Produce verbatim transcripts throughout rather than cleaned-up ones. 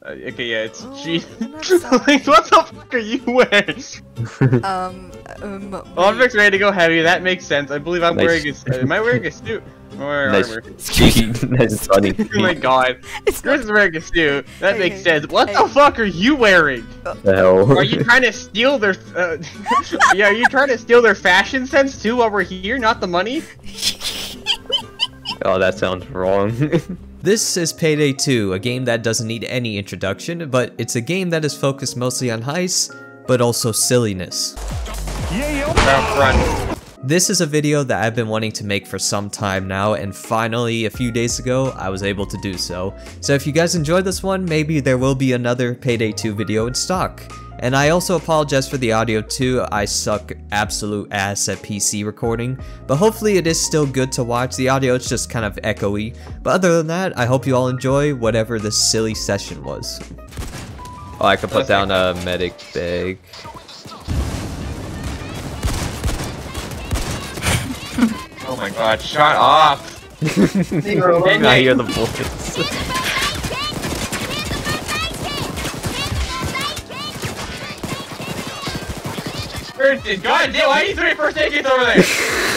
okay, yeah, it's Oh, she. that's Like, what the fuck are you wearing? Um, um. Object's ready to go heavy. That makes sense. I believe I'm Nice. wearing a. Uh, am I wearing a suit? I'm wearing Nice. armor. Nice funny. Oh my god. It's Chris is wearing a suit. That Hey, makes hey, sense. What hey. the fuck are you wearing? The hell? Are you trying to steal their? Uh, yeah, are you trying to steal their fashion sense too while we're here, not the money? Oh, that sounds wrong. This is Payday two, a game that doesn't need any introduction, but it's a game that is focused mostly on heists, but also silliness. Out front. This is a video that I've been wanting to make for some time now, and finally, a few days ago, I was able to do so. So if you guys enjoyed this one, maybe there will be another Payday two video in stock. And I also apologize for the audio too, I suck absolute ass at P C recording, but hopefully it is still good to watch. The audio is just kind of echoey, but other than that, I hope you all enjoy whatever this silly session was. Oh, I could put down a medic bag. Oh my god, shut off! I hear the bullets. God damn, why are you three first aid kits over there?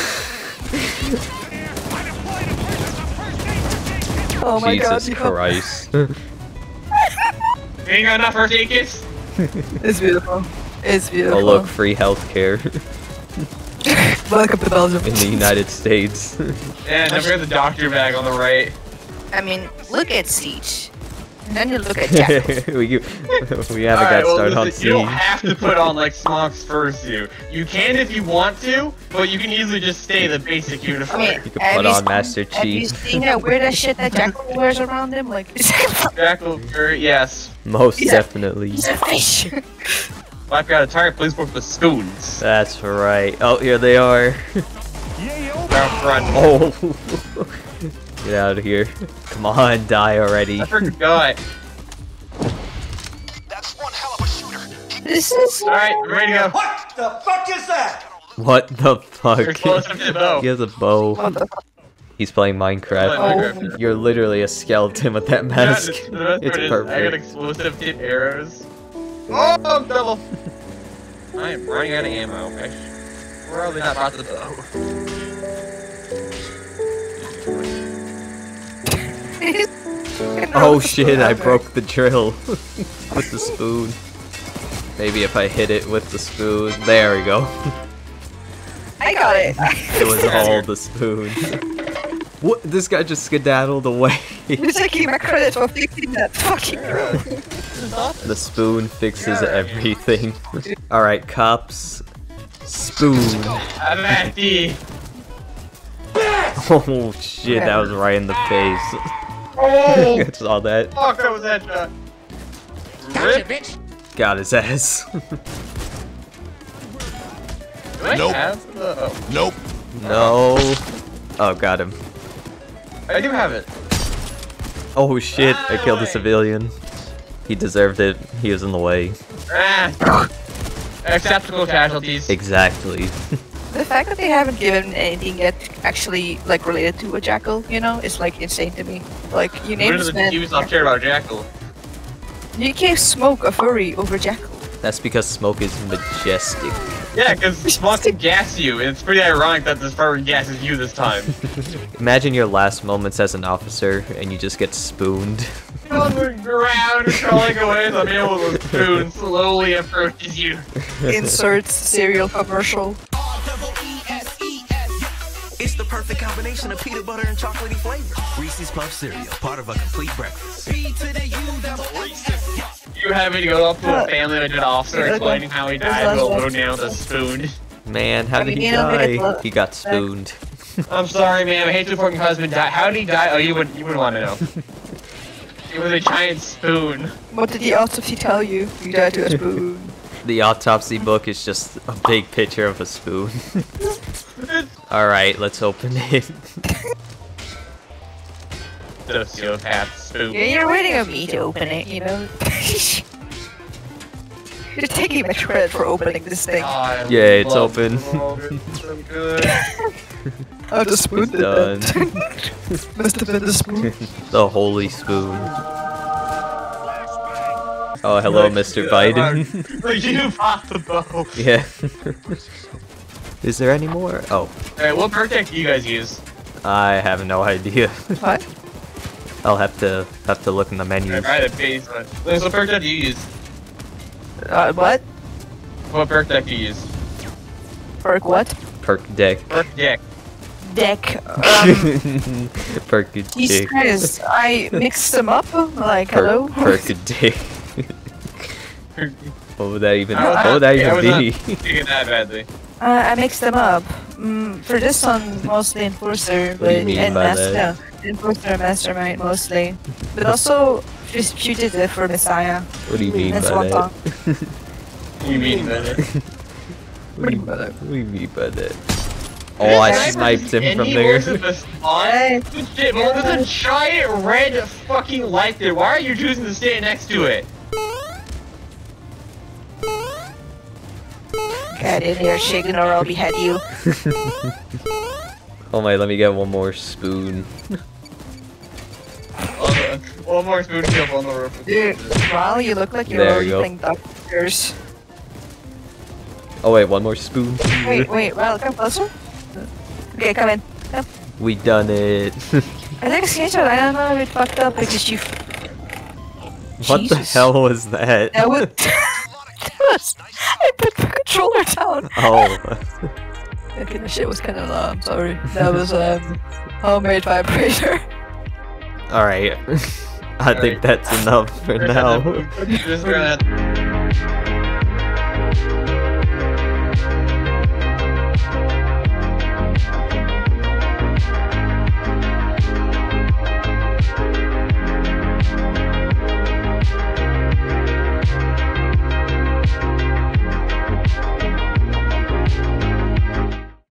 Oh my god. Jesus you got- Christ. You ain't got enough first aid kits? It's beautiful. It's beautiful. Oh look, free healthcare Welcome to Belgium. in the United States. Yeah, don't forget the doctor bag on the right. I mean, look at Siege. And then you look at Jack. we, we haven't Alright, got well, started on listen, you don't Siege. have to put on like Smock's fursuit. You can if you want to, but you can easily just stay the basic uniform. I mean, You can have put you on seen- Master Have you Chief. seen that weird ass shit that Jackal wears around him? Like, Jackal, er, yes. Most Yeah. definitely. he's a fish. If I've got a target, please work with spoons. That's right. Oh, here they are. Down front. Oh. Get out of here. Come on, die already. I forgot. That's one hell of a shooter. This is. Alright, I'm ready to go. What the fuck is that? What the fuck? You're close to the bow. He has a bow. What the fuck? He's playing Minecraft. Oh. You're literally a skeleton with that mask. Yeah, the best It's part is I got perfect. explosive tip arrows. Oh, I'm double. I am running out of ammo. I sh probably not bought the bow. Oh shit, I broke the drill with the spoon. Maybe if I hit it with the spoon. There we go. I got it. It was all the spoon. What? This guy just skedaddled away. Just taking my credit for fixing that fucking drill. The spoon fixes everything. Alright, cops. Spoon. I'm at D. Oh shit, that was right in the face. Oh, I saw that. fuck, that was that shot. Rip. Got his ass. Do I Nope. have the... Oh, Nope. No. Oh, got him. I do have it. Oh shit, I killed a civilian. He deserved it. He was in the way. Ah. Acceptable casualties. Exactly. The fact that they haven't given anything yet actually like related to a jackal, you know, is like insane to me. Like you name When this did the man. Ubisoft care about Jackal? You can't smoke a furry over jackal. That's because smoke is majestic. Yeah, because Smock can gas you, and it's pretty ironic that this fire gasses you this time. Imagine your last moments as an officer and you just get spooned. On the ground, crawling away, the man with a spoon slowly approaches you. Inserts cereal commercial. It's the perfect combination of peanut butter and chocolatey flavor. Reese's Puff Cereal, part of a complete breakfast. You having to go up to a family that did an officer explaining how he died while thrown down with a spoon. Man, how I did mean, he you know, die? it's- He got spooned. I'm sorry, ma'am. I hate to report your husband died. How did he die? Oh, you wouldn't. You wouldn't want to know. It was a giant spoon. What did the autopsy tell you? You died to a spoon. The autopsy book is just a big picture of a spoon. Alright, let's open it. Sociopath spoon. Yeah, you're waiting on me to open it, you know? You're taking my credit for opening this thing. God, I Yeah, it's love open. Roger. So good. Oh, the spoon did Done. that. Must have been the spoon. The holy spoon. Oh, hello, Mister Biden. Like, you popped the bow. Yeah. Is there any more? Oh, Alright, what partake do you guys use? I have no idea. What? I'll have to have to look in the menus. Alright, right at base. What partake do you use? Uh, what? What partake do you use? Perk what? Perk deck. Perk deck. Deck. Um, Perk Jesus dick. Christ, I mixed them up. Like, hello? Perk dick. What would that even? I was What not- would that I was even not be? thinking that badly. Uh, I mixed them up. Mm, for this one, mostly Enforcer, What but do you mean and by Master, that? no, Enforcer and Mastermind mostly, but also just Fugitive for Messiah. What do you mean That's by one that? song. You mean that? What do you what do you mean by that? Oh, I sniped him from there. Hey. Shit, man, there's a giant red fucking light there. Why are you choosing to stay next to it? Get in here, shaking, or I'll behead you. Oh my, let me get one more spoon. Uh, One more spoon kill on the roof. Dude, wow, you look like you're There already you go. playing doctors. Oh wait, one more spoon. Wait, wait, well, come closer. Okay, come in. Come. We done it. I think a screenshot. I don't know if it fucked up because you. What the Jesus. hell was that? That was. that was. I put the controller down. Oh. Okay, the shit was kind of low. I'm sorry. That was um homemade vibrator. Alright. I think that's enough for now. Just gonna